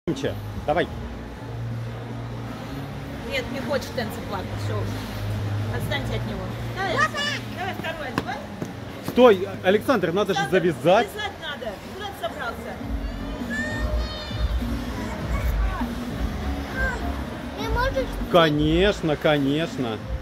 Громче. Давай. Нет, не хочет Тенци плакать, все уже. Отстаньте от него. Давай, давай второй одевай. Стой, Александр, надо же завязать. Завязать надо. Куда ты собрался? Ты можешь? Конечно, конечно.